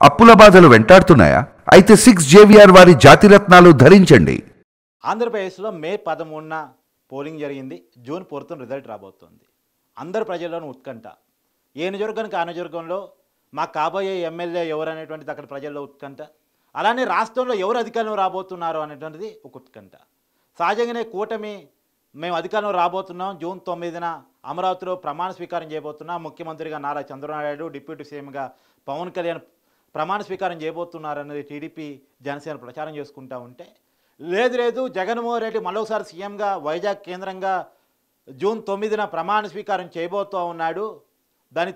అప్పుల బాధలు వెంటాడుతున్నాయా? అయితే 6 JVR వారి జాతిరత్నాలు ధరించండి. ఆంధ్రప్రదేశ్లో మే 13న పోలింగ్ జరిగింది. జూన్ 4న రిజల్ట్ రాబోతోంది. అందరు ప్రజల్లోనూ ఉత్కంఠ. ఏ నియోజకవర్గానికి ఆ నియోజకవర్గంలో మా కాబోయే ఎమ్మెల్యే ఎవరు అనేటువంటిది అక్కడ ప్రజల్లో ఉత్కంఠ. అలానే రాష్ట్రంలో ఎవరు అధికారంలో రాబోతున్నారు అనేటువంటిది ఒక ఉత్కంఠ. సహజంగానే కూటమి మేము అధికారంలో రాబోతున్నాం, జూన్ 9న అమరావతిలో ప్రమాణ స్వీకారం చేయబోతున్నాం, ముఖ్యమంత్రిగా నారా చంద్రబాబు నాయుడు, డిప్యూటీ సీఎంగా పవన్ కళ్యాణ్ ప్రమాణ స్వీకారం చేయబోతున్నారన్నది టీడీపీ జనసేన ప్రచారం చేసుకుంటూ ఉంటే, లేదు జగన్మోహన్ రెడ్డి మరోసారి సీఎంగా వైజాగ్ కేంద్రంగా జూన్ 9న ప్రమాణ స్వీకారం చేయబోతూ ఉన్నాడు, దాని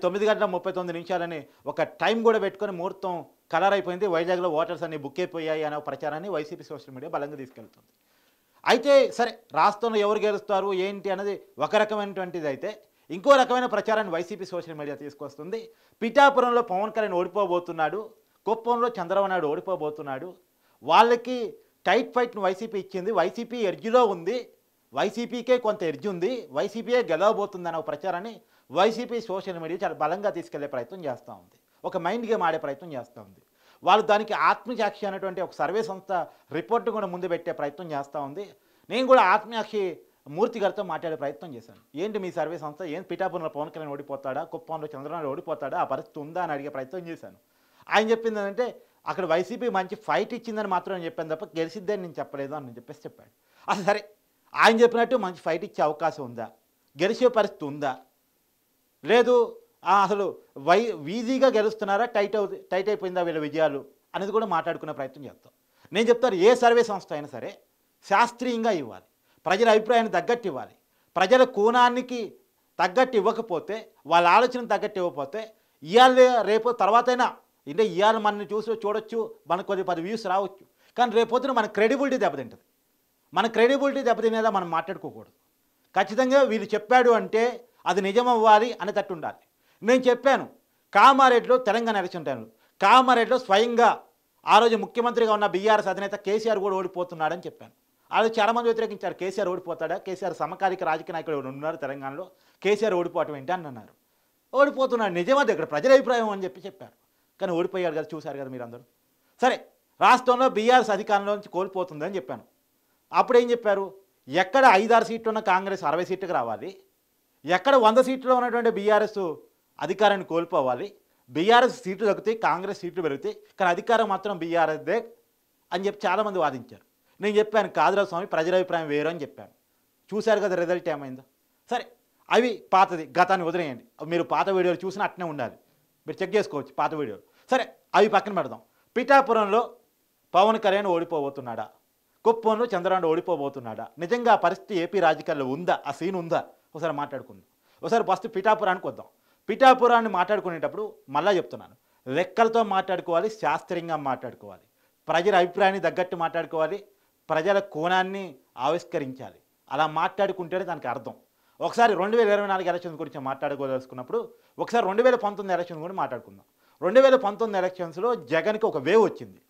9:39 ఒక టైం కూడా పెట్టుకొని ముహూర్తం ఖరారైపోయింది, వైజాగ్లో ఓటర్స్ అన్ని బుక్ అయిపోయాయి అనే ప్రచారాన్ని వైసీపీ సోషల్ మీడియా బలంగా తీసుకెళ్తుంది. అయితే సరే, రాష్ట్రంలో ఎవరు గెలుస్తారు ఏంటి అన్నది ఒక రకమైనటువంటిది అయితే, ఇంకో రకమైన ప్రచారాన్ని వైసీపీ సోషల్ మీడియా తీసుకొస్తుంది. పిఠాపురంలో పవన్ కళ్యాణ్ ఓడిపోబోతున్నాడు, కుప్పంలో చంద్రబాబు నాయుడు ఓడిపోబోతున్నాడు, వాళ్ళకి టైట్ ఫైట్ను వైసీపీ ఇచ్చింది, వైసీపీ ఎడ్జ్లో ఉంది, వైసీపీకే కొంత ఎడ్జ్ ఉంది, వైసీపీయే గెలవబోతుంది అనే ప్రచారాన్ని వైసీపీ సోషల్ మీడియా చాలా బలంగా తీసుకెళ్లే ప్రయత్నం చేస్తూ ఉంది. ఒక మైండ్ గేమ్ ఆడే ప్రయత్నం చేస్తూ ఉంది. వాళ్ళు దానికి ఆత్మసాక్షి అనేటువంటి ఒక సర్వే సంస్థ రిపోర్ట్ కూడా ముందు పెట్టే ప్రయత్నం చేస్తూ ఉంది. నేను కూడా ఆత్మసాక్షి మూర్తి గారితో మాట్లాడే ప్రయత్నం చేశాను. ఏంటి మీ సర్వే సంస్థ, ఏం పిఠాపురంలో పవన్ కళ్యాణ్ ఓడిపోతాడా, కుప్పంలో చంద్రబాబు ఓడిపోతాడా, ఆ పరిస్థితి ఉందా అని అడిగే ప్రయత్నం చేశాను. ఆయన చెప్పింది ఏంటంటే, అక్కడ వైసీపీ మంచి ఫైట్ ఇచ్చిందని మాత్రం నేను చెప్పాను తప్ప గెలిచిద్దని నేను చెప్పలేదు అని చెప్పేసి చెప్పాడు. అసలు సరే, ఆయన చెప్పినట్టు మంచి ఫైట్ ఇచ్చే అవకాశం ఉందా, గెలిచే పరిస్థితి ఉందా, లేదు అసలు ఈజీగా గెలుస్తున్నారా, టైట్ అయిపోయిందా వీళ్ళ విజయాలు అనేది కూడా మాట్లాడుకునే ప్రయత్నం చేస్తాం. నేను చెప్తాను, ఏ సర్వే సంస్థ అయినా సరే శాస్త్రీయంగా ఇవ్వాలి, ప్రజల అభిప్రాయాన్ని తగ్గట్టు ఇవ్వాలి. ప్రజల కోణానికి తగ్గట్టు ఇవ్వకపోతే, వాళ్ళ ఆలోచన తగ్గట్టు ఇవ్వకపోతే, ఇవాళ రేపు తర్వాతైనా అంటే ఇవాళ మనల్ని చూడొచ్చు, మనకు కొద్ది 10 వ్యూస్ రావచ్చు, కానీ రేపొద్దున మన క్రెడిబిలిటీ దెబ్బతింటుంది. మన క్రెడిబిలిటీ దెబ్బతినేలా మనం మాట్లాడుకోకూడదు. ఖచ్చితంగా వీళ్ళు చెప్పాడు అంటే అది నిజం అవ్వాలి అనేటట్టు ఉండాలి. నేను చెప్పాను, కామారెడ్డిలో తెలంగాణ ఎలక్షన్ టైంలో కామారెడ్డిలో స్వయంగా ఆ రోజు ముఖ్యమంత్రిగా ఉన్న బీఆర్ఎస్ అధినేత కేసీఆర్ కూడా ఓడిపోతున్నాడని చెప్పాను. ఆ రోజు చాలామంది వ్యతిరేకించారు, కేసీఆర్ ఓడిపోతాడా, కేసీఆర్ సమకాలిక రాజకీయ నాయకులు ఉన్నారు తెలంగాణలో, కేసీఆర్ ఓడిపోవటం ఏంటి అని అన్నారు. ఓడిపోతున్నాడు, నిజమది ఇక్కడ ప్రజల అభిప్రాయం అని చెప్పారు. కానీ ఓడిపోయాడు కదా, చూశారు కదా మీరు అందరూ. సరే, రాష్ట్రంలో బీఆర్ఎస్ అధికారంలో నుంచి కోల్పోతుందని చెప్పాను. అప్పుడు ఏం చెప్పారు, ఎక్కడ 5-6 సీట్లు ఉన్న కాంగ్రెస్ 60 సీట్లకు రావాలి, ఎక్కడ 100 సీట్లో ఉన్నటువంటి బీఆర్ఎస్ అధికారాన్ని కోల్పోవాలి, బీఆర్ఎస్ సీట్లు తగ్గుతాయి, కాంగ్రెస్ సీట్లు పెరుగుతాయి, కానీ అధికారం మాత్రం బీఆర్ఎస్దే అని చెప్పి చాలామంది వాదించారు. నేను చెప్పాను, కాదురా స్వామి, ప్రజల అభిప్రాయం వేరు అని చెప్పాను. చూశారు కదా రిజల్ట్ ఏమైందో. సరే, అవి పాతది, గతాన్ని వదిలేయండి. మీరు పాత వీడియోలు చూసినా అట్నే ఉండాలి, మీరు చెక్ చేసుకోవచ్చు పాత వీడియోలు. సరే, అవి పక్కన పెడదాం. పిఠాపురంలో పవన్ కళ్యాణ్ ఓడిపోబోతున్నాడా, కుప్పంలో చంద్రబాబు ఓడిపోబోతున్నాడా, నిజంగా ఆ పరిస్థితి ఏపీ రాజకీయాల్లో ఉందా, ఆ సీన్ ఉందా, ఒకసారి మాట్లాడుకుందాం. ఒకసారి ఫస్ట్ పిఠాపురానికి వద్దాం. పిఠాపురాన్ని మాట్లాడుకునేటప్పుడు మళ్ళా చెప్తున్నాను, లెక్కలతో మాట్లాడుకోవాలి, శాస్త్రీయంగా మాట్లాడుకోవాలి, ప్రజల అభిప్రాయాన్ని తగ్గట్టు మాట్లాడుకోవాలి, ప్రజల కోణాన్ని ఆవిష్కరించాలి. అలా మాట్లాడుకుంటేనే దానికి అర్థం. ఒకసారి 2024 ఎలక్షన్స్ గురించి మాట్లాడుకోదలుచుకున్నప్పుడు ఒకసారి 2019 ఎలక్షన్ గురించి మాట్లాడుకుందాం. 2019 ఎలక్షన్స్లో జగన్కి ఒక వేవ్ వచ్చింది.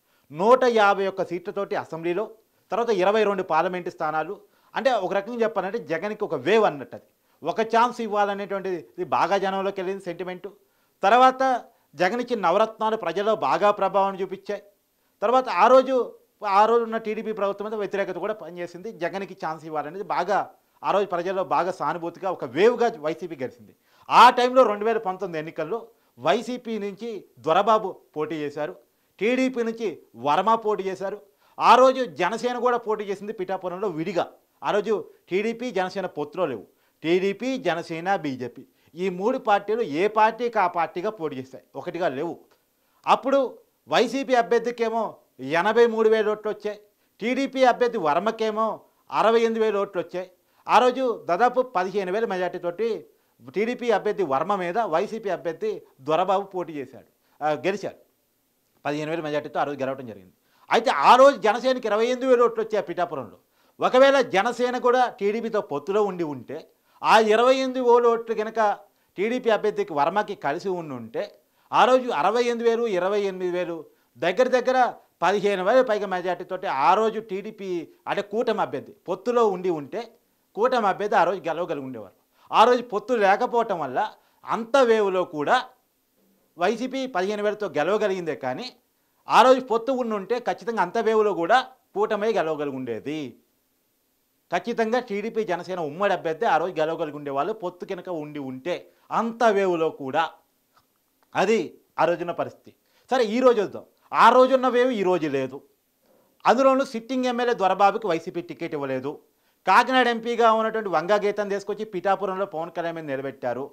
151 సీట్లతోటి అసెంబ్లీలో, తర్వాత 22 పార్లమెంటు స్థానాలు. అంటే ఒక రకంగా చెప్పాలంటే జగన్కి ఒక వేవ్ అన్నట్టు, అది ఒక ఛాన్స్ ఇవ్వాలనేటువంటిది బాగా జనంలోకి వెళ్ళింది సెంటిమెంటు. తర్వాత జగన్ ఇచ్చిన నవరత్నాలు ప్రజల్లో బాగా ప్రభావం చూపించాయి. తర్వాత ఆ రోజు ఉన్న టీడీపీ ప్రభుత్వం మీద వ్యతిరేకత కూడా పనిచేసింది. జగన్కి ఛాన్స్ ఇవ్వాలనేది బాగా ఆ రోజు ప్రజల్లో బాగా సానుభూతిగా ఒక వేవ్గా వైసీపీ గెలిచింది. ఆ టైంలో 2019 ఎన్నికల్లో వైసీపీ నుంచి దొరబాబు పోటీ చేశారు, టీడీపీ నుంచి వర్మ పోటీ చేశారు. ఆ రోజు జనసేన కూడా పోటీ చేసింది పిఠాపురంలో విడిగా. ఆ రోజు టీడీపీ జనసేన పొత్తులో లేవు, టీడీపీ జనసేన బీజేపీ ఈ 3 పార్టీలు ఏ పార్టీకి ఆ పార్టీగా పోటీ చేస్తాయి, ఒకటిగా లేవు. అప్పుడు వైసీపీ అభ్యర్థికేమో 83,000 ఓట్లు వచ్చాయి, టీడీపీ అభ్యర్థి వర్మకేమో 68,000 ఓట్లు వచ్చాయి. ఆ రోజు దాదాపు 15,000 మెజార్టీతోటి టీడీపీ అభ్యర్థి వర్మ మీద వైసీపీ అభ్యర్థి దొరబాబు పోటీ చేశాడు, గెలిచాడు. 15,000 మెజార్టీతో ఆ రోజు గెలవడం జరిగింది. అయితే ఆ రోజు జనసేనకి 28,000 ఓట్లు వచ్చాయి పిఠాపురంలో. ఒకవేళ జనసేన కూడా టీడీపీతో పొత్తులో ఉంటే ఆ 28,000 ఓట్లు కనుక టీడీపీ అభ్యర్థికి వర్మకి కలిసి ఉంటే ఆ రోజు 68,000, 28,000 దగ్గర 15,000 పైగా మెజార్టీతోటి ఆ రోజు టీడీపీ అంటే కూటమి అభ్యర్థి పొత్తులో ఉంటే కూటమి అభ్యర్థి ఆ రోజు గెలవగలిగి ఉండేవారు. ఆ రోజు పొత్తు లేకపోవటం వల్ల అంత వేవ్లో కూడా వైసీపీ 15,000తో గెలవగలిగిందే కానీ ఆ రోజు పొత్తు ఉండుంటే ఖచ్చితంగా అంత వేవులో కూడా కూటమే గెలవగలిగి ఉండేది. ఖచ్చితంగా టీడీపీ జనసేన ఉమ్మడి అభ్యర్థి ఆ రోజు గెలవగలిగి ఉండేవాళ్ళు పొత్తు కనుక ఉంటే అంత వేవులో కూడా. అది ఆ రోజున్న పరిస్థితి. సరే ఈ రోజు వద్దాం. ఆ రోజున్న వేవ్ ఈ రోజు లేదు. అందులోనూ సిట్టింగ్ ఎమ్మెల్యే దొరబాబుకి వైసీపీ టికెట్ ఇవ్వలేదు. కాకినాడ ఎంపీగా ఉన్నటువంటి వంగా గీతను తీసుకొచ్చి పిఠాపురంలో పవన్ కళ్యాణ్ మీద నిలబెట్టారు.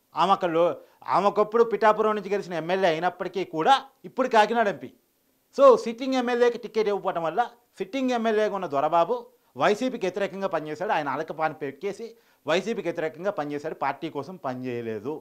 ఆమెకప్పుడు పిఠాపురం నుంచి గెలిచిన ఎమ్మెల్యే అయినప్పటికీ కూడా ఇప్పుడు కాకినాడ ఎంపీ. సో సిట్టింగ్ ఎమ్మెల్యేకి టికెట్ ఇవ్వకపోవడం వల్ల సిట్టింగ్ ఎమ్మెల్యేగా ఉన్న దొరబాబు వైసీపీకి వ్యతిరేకంగా పనిచేశాడు. ఆయన అలకపాని పెక్కేసి వైసీపీకి వ్యతిరేకంగా పనిచేశాడు. పార్టీ కోసం పనిచేయలేదు.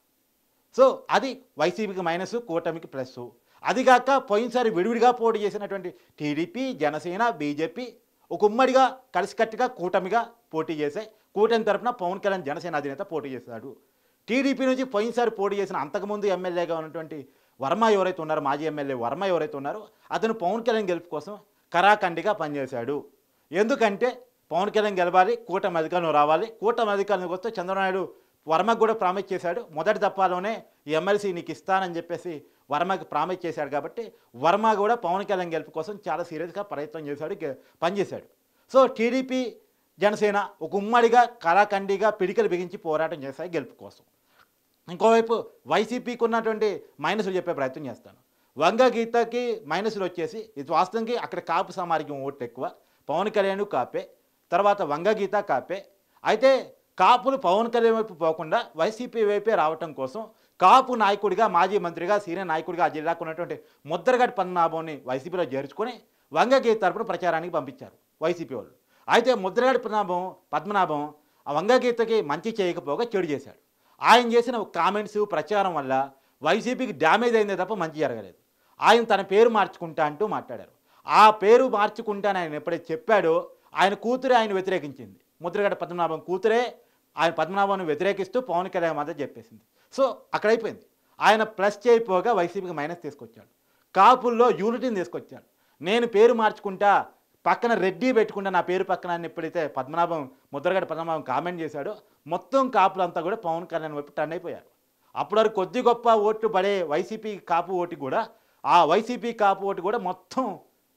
సో అది వైసీపీకి మైనస్, కూటమికి ప్లస్. అదిగాక పోయినసారి విడివిడిగా పోటీ చేసినటువంటి టీడీపీ, జనసేన, బీజేపీ ఒక ఉమ్మడిగా కలిసికట్టుగా కూటమిగా పోటీ చేశాయి. కూటమి తరఫున పవన్ కళ్యాణ్ జనసేన అధినేత పోటీ చేశాడు. టీడీపీ నుంచి పోయినసారి పోటీ చేసిన అంతకుముందు ఎమ్మెల్యేగా ఉన్నటువంటి వర్మ ఎవరైతే ఉన్నారో, మాజీ ఎమ్మెల్యే వర్మ ఎవరైతే ఉన్నారో అతను పవన్ కళ్యాణ్ గెలుపు కోసం కరాఖండిగా పనిచేశాడు. ఎందుకంటే పవన్ కళ్యాణ్ గెలవాలి, కూటమి అధికారం రావాలి. కూటమి అధికారంలోకి వస్తే చంద్రబాబు నాయుడు వర్మకు కూడా ప్రామిస్ చేశాడు. మొదటి దఫాలోనే ఎమ్మెల్సీ నీకు ఇస్తానని చెప్పేసి వర్మకి ప్రామిస్ చేశాడు. కాబట్టి వర్మ కూడా పవన్ కళ్యాణ్ గెలుపు కోసం చాలా సీరియస్గా ప్రయత్నం చేశాడు, పనిచేశాడు. సో టీడీపీ, జనసేన ఒక ఉమ్మడిగా కరాఖండిగా పిడికలు బిగించి పోరాటం చేశాయి గెలుపు కోసం. ఇంకోవైపు వైసీపీకి ఉన్నటువంటి మైనస్లు చెప్పే ప్రయత్నం చేస్తాను. వంగ గీతకి మైనస్లు వచ్చేసి ఇది వాస్తవానికి అక్కడ కాపు సామాజికం ఓట్లు ఎక్కువ. పవన్ కళ్యాణ్ కాపే, తర్వాత వంగ గీత కాపే. అయితే కాపులు పవన్ కళ్యాణ్ వైపు పోకుండా వైసీపీ వైపే రావటం కోసం కాపు నాయకుడిగా, మాజీ మంత్రిగా, సీనియర్ నాయకుడిగా ఆ జిల్లాకు ఉన్నటువంటి ముద్రగడ్డ పద్మనాభంని వైసీపీలో చేర్చుకొని వంగ గీత తరపున ప్రచారానికి పంపించారు వైసీపీ వాళ్ళు. అయితే ముద్రగడ్డ పద్మనాభం ఆ వంగ గీతకి మంచి చేయకపోగా చెడు చేశాడు. ఆయన చేసిన కామెంట్స్, ప్రచారం వల్ల వైసీపీకి డ్యామేజ్ అయిందే తప్ప మంచి జరగలేదు. ఆయన తన పేరు మార్చుకుంటా అంటూ మాట్లాడారు. ఆ పేరు మార్చుకుంటాను ఆయన ఎప్పుడైతే చెప్పాడో ఆయన కూతురే ఆయన వ్యతిరేకించింది. ముద్రగడ్డ పద్మనాభం కూతురే ఆయన పద్మనాభాన్ని వ్యతిరేకిస్తూ పవన్ కళ్యాణ్ మధ్య చెప్పేసింది. సో అక్కడ అయిపోయింది. ఆయన ప్లస్ చేయకపోగా వైసీపీకి మైనస్ తీసుకొచ్చాడు. కాపుల్లో యూనిటీని తీసుకొచ్చాడు. నేను పేరు మార్చుకుంటా, పక్కన రెడ్డి పెట్టుకుంటా నా పేరు పక్కన అని ఎప్పుడైతే ముద్రగడ్డ పద్మనాభం కామెంట్ చేశాడో మొత్తం కాపులంతా కూడా పవన్ కళ్యాణ్ వైపు టర్న్ అయిపోయారు. అప్పుడు వరకు కొద్ది గొప్ప ఓట్లు పడే వైసీపీ కాపు ఓటు కూడా, ఆ వైసీపీ కాపు ఓటు కూడా మొత్తం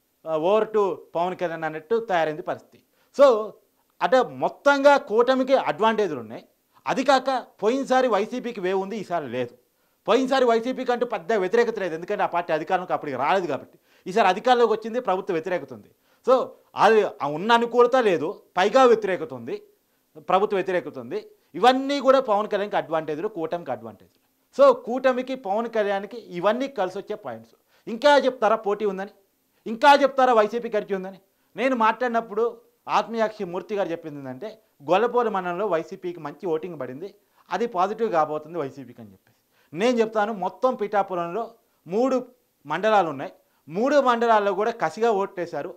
ఓవర్ టు పవన్ కళ్యాణ్ అన్నట్టు తయారైంది పరిస్థితి. సో అంటే మొత్తంగా కూటమికి అడ్వాంటేజ్లు ఉన్నాయి. అది కాక పోయినసారి వైసీపీకి వేవ్ ఉంది, ఈసారి లేదు. పోయినసారి వైసీపీకి అంటూ పెద్ద వ్యతిరేకత లేదు, ఎందుకంటే ఆ పార్టీ అధికారంలోకి అప్పటికి రాలేదు కాబట్టి. ఈసారి అధికారంలోకి వచ్చింది, ప్రభుత్వ వ్యతిరేకత ఉంది. సో అది ఉన్న అనుకూలత లేదు, పైగా వ్యతిరేకత ఉంది, ప్రభుత్వ వ్యతిరేకత ఉంది. ఇవన్నీ కూడా పవన్ కళ్యాణ్కి అడ్వాంటేజ్లు, కూటమికి అడ్వాంటేజ్లు. సో కూటమికి, పవన్ కళ్యాణ్కి ఇవన్నీ కలిసి వచ్చే పాయింట్స్. ఇంకా చెప్తారా పోటీ ఉందని? ఇంకా చెప్తారా వైసీపీ ఖర్చు ఉందని? నేను మాట్లాడినప్పుడు ఆత్మీయాక్షి మూర్తి గారు చెప్పింది ఏంటంటే గొల్లపోలు మండలంలో వైసీపీకి మంచి ఓటింగ్ పడింది, అది పాజిటివ్ కాబోతుంది వైసీపీకి అని చెప్పేసి. నేను చెప్తాను, మొత్తం పిఠాపురంలో 3 మండలాలు ఉన్నాయి. 3 మండలాల్లో కూడా కసిగా ఓట్లేశారు.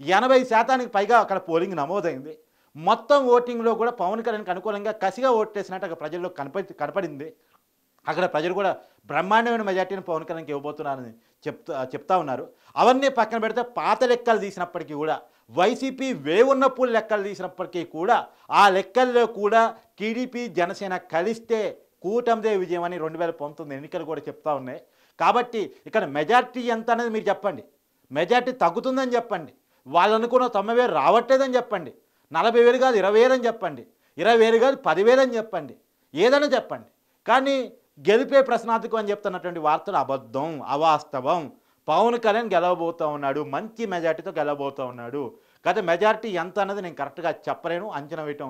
80% పైగా అక్కడ పోలింగ్ నమోదైంది. మొత్తం ఓటింగ్లో కూడా పవన్ కళ్యాణ్కి అనుకూలంగా కసిగా ఓట్లేసినట్టు అక్కడ ప్రజల్లో కనపడింది. అక్కడ ప్రజలు కూడా బ్రహ్మాండమైన మెజార్టీని పవన్ కళ్యాణ్కి ఇవ్వబోతున్నారని చెప్తా ఉన్నారు. అవన్నీ పక్కన పెడితే పాత లెక్కలు తీసినప్పటికీ కూడా, వైసీపీ వేవున్నప్పుడు లెక్కలు తీసినప్పటికీ కూడా, ఆ లెక్కల్లో కూడా టీడీపీ, జనసేన కలిస్తే కూటమిదే విజయం అని 2019 ఎన్నికలు కూడా చెప్తా ఉన్నాయి. కాబట్టి ఇక్కడ మెజార్టీ ఎంత అనేది మీరు చెప్పండి. మెజార్టీ తగ్గుతుందని చెప్పండి. వాళ్ళు అనుకున్న 90,000 రావట్లేదని చెప్పండి. 40,000 కాదు 20,000 అని చెప్పండి. 20,000 కాదు 10,000 అని చెప్పండి. ఏదైనా చెప్పండి. కానీ గెలిపే ప్రశ్నార్థకం అని చెప్తున్నటువంటి వార్తలు అబద్ధం, అవాస్తవం. పవన్ కళ్యాణ్ గెలవబోతూ ఉన్నాడు, మంచి మెజార్టీతో గెలవబోతూ ఉన్నాడు. గత మెజార్టీ ఎంత అన్నది నేను కరెక్ట్గా చెప్పలేను, అంచనా వేయటం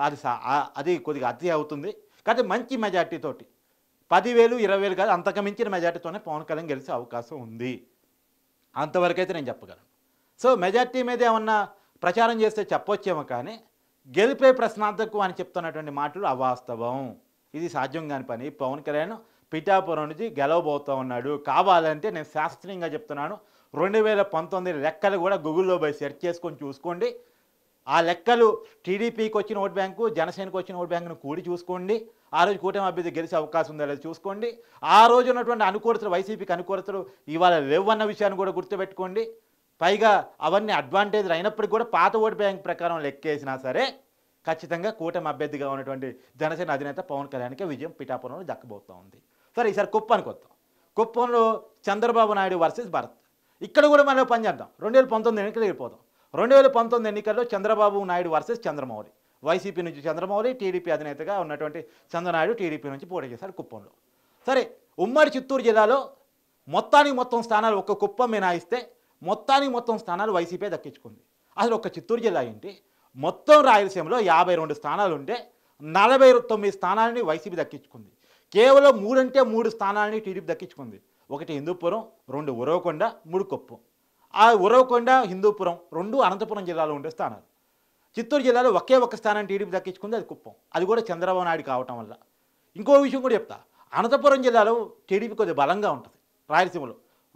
అది కొద్దిగా అతి అవుతుంది. కానీ మంచి మెజార్టీతోటి 10,000, 20,000 కాదు అంతకు మించిన మెజార్టీతోనే పవన్ కళ్యాణ్ గెలిచే అవకాశం ఉంది. అంతవరకు అయితే నేను చెప్పగలను. సో మెజార్టీ మీద ఏమన్నా ప్రచారం చేస్తే చెప్పొచ్చేమో, కానీ గెలిపే ప్రశ్నార్థకం అని చెప్తున్నటువంటి మాటలు అవాస్తవం. ఇది సాధ్యం కాని పని. పవన్ కళ్యాణ్ పిఠాపురం నుంచి గెలవబోతూ ఉన్నాడు. కావాలంటే నేను శాస్త్రీయంగా చెప్తున్నాను, 2019 లెక్కలు కూడా గూగుల్లో పోయి సెర్చ్ చేసుకొని చూసుకోండి. ఆ లెక్కలు టీడీపీకి వచ్చిన ఓట్ బ్యాంకు, జనసేనకు వచ్చిన ఓట్ బ్యాంకును కూడి చూసుకోండి. ఆ రోజు కూటమి అభ్యర్థి గెలిచే అవకాశం ఉందో లేదో చూసుకోండి. ఆ రోజు ఉన్నటువంటి అనుకూలతలు, వైసీపీకి అనుకూలతలు ఇవాళ లేవన్న విషయాన్ని కూడా గుర్తుపెట్టుకోండి. పైగా అవన్నీ అడ్వాంటేజ్లు అయినప్పటికీ కూడా పాత ఓట్ బ్యాంక్ ప్రకారం లెక్కేసినా సరే ఖచ్చితంగా కూటమి అభ్యర్థిగా ఉన్నటువంటి జనసేన అధినేత పవన్ కళ్యాణ్కి విజయం పిఠాపురంలో దక్కబోతూ ఉంది. సరే ఈసారి కుప్పానికి వద్దాం. కుప్పంలో చంద్రబాబు నాయుడు వర్సెస్ భరత్. ఇక్కడ కూడా మనం పని చేద్దాం. 2019 ఎన్నికలు వెళ్ళిపోదాం. 2019 ఎన్నికల్లో చంద్రబాబు నాయుడు వర్సెస్ చంద్రమౌళి. వైసీపీ నుంచి చంద్రమౌళి, టీడీపీ అధినేతగా ఉన్నటువంటి చంద్రనాయుడు టీడీపీ నుంచి పోటీ చేశాడు కుప్పంలో. సరే, ఉమ్మడి చిత్తూరు జిల్లాలో మొత్తం స్థానాలు ఒక్క కుప్పం మినాయిస్తే మొత్తం స్థానాలు వైసీపీ దక్కించుకుంది. అసలు ఒక్క చిత్తూరు జిల్లా ఏంటి, మొత్తం రాయలసీమలో 52 స్థానాలు ఉంటే 49 స్థానాలని వైసీపీ దక్కించుకుంది. కేవలం 3 స్థానాలని టీడీపీ దక్కించుకుంది. 1 హిందూపురం, 2 ఉరవకొండ, 3 కుప్పం. ఆ ఉరవకొండ, హిందూపురం 2 అనంతపురం జిల్లాలో ఉండే స్థానాలు. చిత్తూరు జిల్లాలో ఒకే ఒక స్థానాన్ని టీడీపీ దక్కించుకుంది, అది కుప్పం. అది కూడా చంద్రబాబు నాయుడు కావటం వల్ల. ఇంకో విషయం కూడా చెప్తా, అనంతపురం జిల్లాలో టీడీపీ కొద్దిగా బలంగా ఉంటుంది. రాయలసీమలో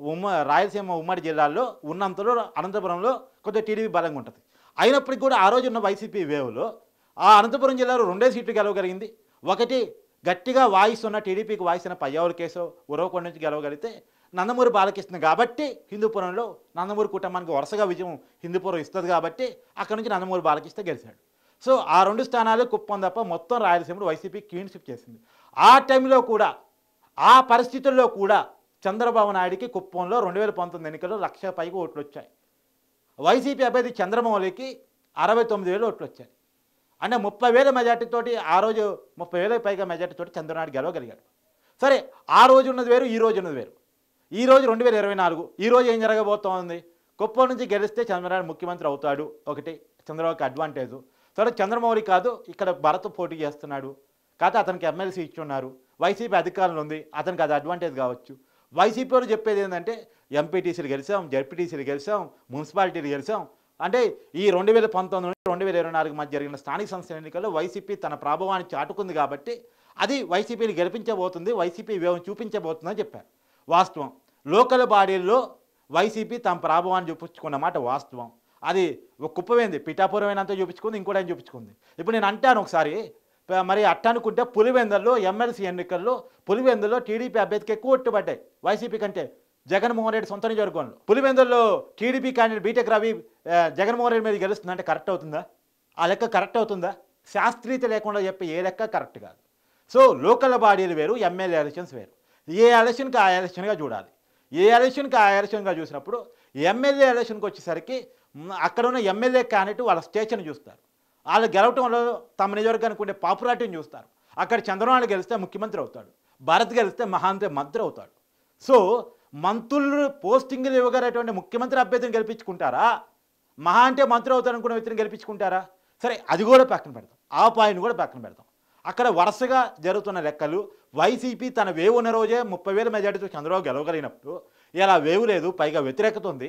రాయలసీమ ఉమ్మడి జిల్లాల్లో ఉన్నంతలో అనంతపురంలో కొద్దిగా టీడీపీ బలంగా ఉంటుంది. అయినప్పటికీ కూడా ఆ రోజు ఉన్న వైసీపీ వేవ్లో ఆ అనంతపురం జిల్లాలో 2 సీట్లు గెలవగలిగింది. ఒకటి గట్టిగా వాయిస్ ఉన్న టీడీపీకి వాయిస్ అయిన పయ్యావుల కేసు ఉరవకొండ నుంచి గెలవగలిగితే నందమూరి బాలకృష్ణ కాబట్టి హిందూపురంలో నందమూరి కుటుంబానికి వరుసగా విజయం హిందూపురం ఇస్తుంది కాబట్టి అక్కడ నుంచి నందమూరి బాలకృష్ణ గెలిచాడు. సో ఆ 2 స్థానాలు కుప్పం తప్ప మొత్తం రాయలసీమలో వైసీపీ క్లీన్ స్వీప్ చేసింది. ఆ టైంలో కూడా, ఆ పరిస్థితుల్లో కూడా చంద్రబాబు నాయుడికి కుప్పంలో 2019 ఎన్నికల్లో 1,00,000 పైగా ఓట్లు వచ్చాయి. వైసీపీ అభ్యర్థి చంద్రమౌళికి 69,000 ఓట్లు వచ్చాయి. అంటే 30,000 మెజార్టీతోటి, ఆ రోజు 30,000 పైగా మెజార్టీతోటి చంద్రనాయుడు గెలవగలిగాడు. సరే, ఆ రోజు ఉన్నది వేరు, ఈ రోజు ఉన్నది వేరు. ఈ రోజు 2024, ఈ రోజు ఏం జరగబోతోంది? కుప్పం నుంచి గెలిస్తే చంద్రనాయుడు ముఖ్యమంత్రి అవుతాడు, ఒకటి చంద్రబాబుకి అడ్వాంటేజ్. సరే, చంద్రమౌళి కాదు, ఇక్కడ భరత్ పోటీ చేస్తున్నాడు, కాకపోతే అతనికి ఎమ్మెల్సీ ఇచ్చున్నారు, వైసీపీ అధికారంలో ఉంది, అతనికి అది అడ్వాంటేజ్ కావచ్చు. వైసీపీ వాళ్ళు చెప్పేది ఏంటంటే ఎంపీటీసీలు గెలిచాం, జడ్పీటీసీలు గెలిచాం, మున్సిపాలిటీలు గెలిచాం. అంటే ఈ 2019 నుండి 2024 మధ్య జరిగిన స్థానిక సంస్థల ఎన్నికల్లో వైసీపీ తన ప్రభావాన్ని చాటుకుంది కాబట్టి అది వైసీపీని గెలిపించబోతుంది, వైసీపీ వేవం చూపించబోతుందని చెప్పారు. వాస్తవం, లోకల్ బాడీల్లో వైసీపీ తమ ప్రభావాన్ని చూపించుకున్న మాట వాస్తవం. అది ఒక కుప్పమైంది, పిఠాపురం అయినంత చూపించుకుంది, ఇంకోటి చూపించుకుంది. ఇప్పుడు నేను అంటాను ఒకసారి, మరి అట్టనుకుంటే పులివెందుల్లో ఎమ్మెల్సీ ఎన్నికల్లో పులివెందుల్లో టీడీపీ అభ్యర్థికి ఎక్కువ ఓట్లు పడ్డాయి వైసీపీ కంటే. జగన్మోహన్ రెడ్డి సొంత నియోజకవర్గంలో పులివెందుల్లో TDP candidate BTech Ravi Jaganmohan Reddy మీద గెలుస్తుందంటే కరెక్ట్ అవుతుందా? ఆ లెక్క కరెక్ట్ అవుతుందా? శాస్త్రీయత లేకుండా చెప్పే ఏ లెక్క కరెక్ట్ కాదు. సో లోకల్ బాడీలు వేరు, ఎమ్మెల్యే ఎలక్షన్స్ వేరు. ఏ ఎలక్షన్కి ఆ ఎలక్షన్గా చూడాలి. ఏ ఎలక్షన్కి ఆ ఎలక్షన్గా చూసినప్పుడు ఎమ్మెల్యే ఎలక్షన్కి వచ్చేసరికి అక్కడ ఉన్న ఎమ్మెల్యే క్యాండిడేట్ వాళ్ళ స్టేషన్ చూస్తారు. వాళ్ళు గెలవటంలో తమ నియోజకవర్గానికి ఉండే పాపులారిటీని చూస్తారు. అక్కడ చంద్రబాబు గెలిస్తే ముఖ్యమంత్రి అవుతాడు, భరత్ గెలిస్తే మహాంతే మంత్రి అవుతాడు. సో మంత్రులు పోస్టింగ్లు ఇవ్వగలటువంటి ముఖ్యమంత్రి అభ్యర్థిని గెలిపించుకుంటారా, మహా అంటే మంత్రి అవుతాడు అనుకున్న వ్యక్తిని గెలిపించుకుంటారా? సరే, అది కూడా పక్కన పెడతాం, ఆ పాయింట్ కూడా పక్కన పెడతాం. అక్కడ వరుసగా జరుగుతున్న లెక్కలు, వైసీపీ తన వేవ్ ఉన్న రోజే 30,000 మెజార్టీతో చంద్రబాబు గెలవగలిగినప్పుడు ఇలా వేవ్ లేదు, పైగా వ్యతిరేకత ఉంది.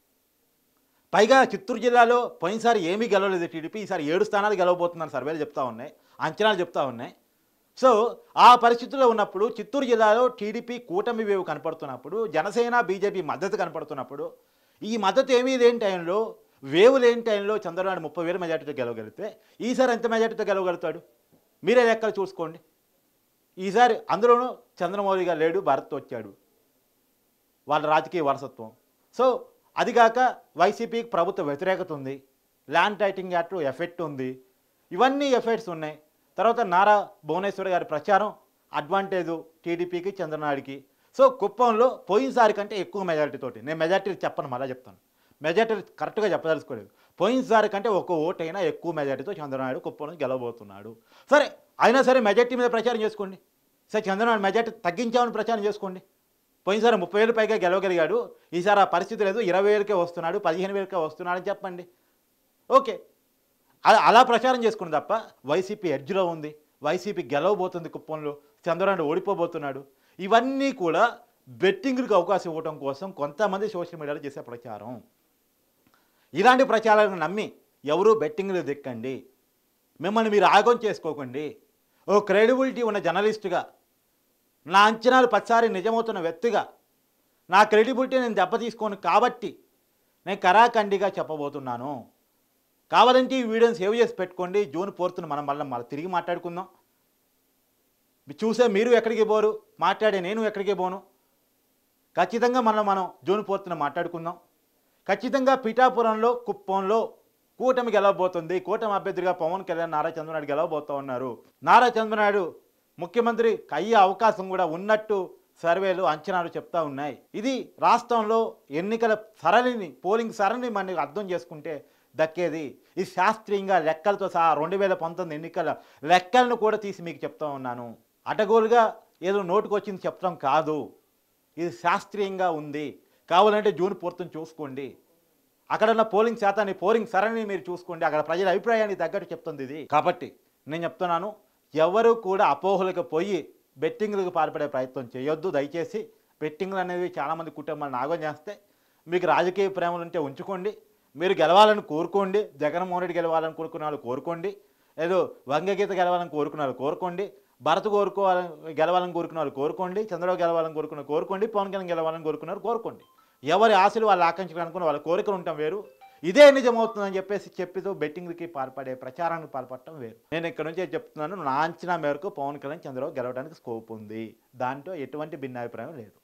పైగా చిత్తూరు జిల్లాలో పోయినసారి ఏమీ గెలవలేదు టీడీపీ, ఈసారి 7 స్థానాలు గెలవబోతుందని సర్వేలు చెప్తా ఉన్నాయి, అంచనాలు చెప్తా ఉన్నాయి. సో ఆ పరిస్థితుల్లో ఉన్నప్పుడు చిత్తూరు జిల్లాలో టీడీపీ కూటమి వేవ్ కనపడుతున్నప్పుడు, జనసేన బీజేపీ మద్దతు కనపడుతున్నప్పుడు, ఈ మద్దతు ఏమీ లేని టైంలో, వేవ్ లేని టైంలో చంద్రబాబు 30,000 మెజార్టీతో గెలవగలిగితే ఈసారి ఎంత మెజార్టీతో గెలవగలుగుతాడు? మీరే లెక్కలు చూసుకోండి. ఈసారి అందులోనూ చంద్రమౌళి గారు లేడు, భరత్ వచ్చాడు, వాళ్ళ రాజకీయ వారసత్వం. సో అదిగాక వైసీపీకి ప్రభుత్వ వ్యతిరేకత ఉంది, ల్యాండ్ టైటింగ్ యాక్ట్ ఎఫెక్ట్ ఉంది, ఇవన్నీ ఎఫెక్ట్స్ ఉన్నాయి. తర్వాత నారా భువనేశ్వర్ గారి ప్రచారం అడ్వాంటేజు టీడీపీకి, చంద్రనాయుడికి. సో కుప్పంలో పోయినసారి కంటే ఎక్కువ మెజారిటీతోటి, నేను మెజారిటీ చెప్పను, మళ్ళీ చెప్తాను, మెజారిటీ కరెక్ట్గా చెప్పదలుచుకోలేదు, పోయినసారి కంటే ఒక ఓటైనా ఎక్కువ మెజారిటీతో చంద్రనాయుడు కుప్పం నుంచి గెలవబోతున్నాడు. సరే, అయినా సరే మెజారిటీ మీద ప్రచారం చేసుకోండి. సరే, చంద్రనాయుడు మెజారిటీ తగ్గించామని ప్రచారం చేసుకోండి. పోయినసారి 30,000 పైగా గెలవగలిగాడు, ఈసారి ఆ పరిస్థితి లేదు, 20,000కే వస్తున్నాడు, 15,000కే వస్తున్నాడు అని చెప్పండి. ఓకే, అలా ప్రచారం చేసుకుని తప్ప వైసీపీ ఎడ్జ్లో ఉంది, వైసీపీ గెలవబోతుంది, కుప్పంలో చంద్రబాబు ఓడిపోబోతున్నాడు, ఇవన్నీ కూడా బెట్టింగ్లకు అవకాశం ఇవ్వడం కోసం కొంతమంది సోషల్ మీడియాలో చేసే ప్రచారం. ఇలాంటి ప్రచారాలను నమ్మి ఎవరూ బెట్టింగ్లు దిక్కండి, మిమ్మల్ని మీరు ఆగం చేసుకోకండి. ఓ క్రెడిబిలిటీ ఉన్న జర్నలిస్టుగా, నా అంచనాలు 10సారి నిజమవుతున్న వ్యక్తిగా, నా క్రెడిబిలిటీ నేను దెబ్బతీసుకోను కాబట్టి నేను కరాఖండిగా చెప్పబోతున్నాను. కావాలంటే ఈ వీడియోని సేవ్ చేసి పెట్టుకోండి. జూన్ 4న మనం మళ్ళీ తిరిగి మాట్లాడుకుందాం. చూసే మీరు ఎక్కడికి పోరు, మాట్లాడే నేను ఎక్కడికి పోను. ఖచ్చితంగా మనం జూన్ 4న మాట్లాడుకుందాం. ఖచ్చితంగా పిఠాపురంలో, కుప్పంలో కూటమి గెలవబోతుంది. కూటమి అభ్యర్థిగా పవన్ కళ్యాణ్, నారా చంద్రనాయుడు గెలవబోతూ ఉన్నారు. నారా చంద్రనాయుడు ముఖ్యమంత్రి అయ్యే అవకాశం కూడా ఉన్నట్టు సర్వేలు అంచనాలు చెప్తా ఉన్నాయి. ఇది రాష్ట్రంలో ఎన్నికల సరళిని పోలింగ్ సరళిని మనం అర్థం చేసుకుంటే దక్కేది. ఈ శాస్త్రీయంగా లెక్కలతో సహా 2019 ఎన్నికల లెక్కలను కూడా తీసి మీకు చెప్తా ఉన్నాను. అటగోలుగా ఏదో నోటుకొచ్చింది చెప్పడం కాదు, ఇది శాస్త్రీయంగా ఉంది. కావాలంటే జూన్ 4ని చూసుకోండి, అక్కడ ఉన్న పోలింగ్ శాతాన్ని పోలింగ్ సరళిని మీరు చూసుకోండి, అక్కడ ప్రజల అభిప్రాయానికి తగ్గట్టు చెప్తుంది ఇది. కాబట్టి నేను చెప్తున్నాను, ఎవరు కూడా అపోహలకు పోయి బెట్టింగ్లకు పాల్పడే ప్రయత్నం చేయొద్దు దయచేసి. బెట్టింగ్లు అనేవి చాలామంది కుటుంబాలు నాగం చేస్తే, మీకు రాజకీయ ప్రేమలు ఉంటే ఉంచుకోండి, మీరు గెలవాలని కోరుకోండి, జగన్మోహన్ రెడ్డి గెలవాలని కోరుకున్న వాళ్ళు కోరుకోండి, ఏదో వంగగీత గెలవాలని కోరుకున్న వాళ్ళు కోరుకోండి, భరత్ గెలవాలని కోరుకున్న వాళ్ళు కోరుకోండి, చంద్రబాబు గెలవాలని కోరుకున్న కోరుకోండి, పవన్ కళ్యాణ్ గెలవాలని కోరుకున్నారు కోరుకోండి. ఎవరి ఆశలు వాళ్ళు ఆకాంక్షలు వాళ్ళ కోరికలు ఉంటాం వేరు, ఇదే నిజమవుతుందని చెప్పితో బెట్టింగ్లకి పాల్పడే ప్రచారానికి పాల్పడటం వేరు. నేను ఇక్కడ నుంచి చెప్తున్నాను, నా అంచనా మేరకు పవన్ కళ్యాణ్ చంద్రబాబు గెలవడానికి స్కోప్ ఉంది, దాంట్లో ఎటువంటి భిన్నాభిప్రాయం లేదు.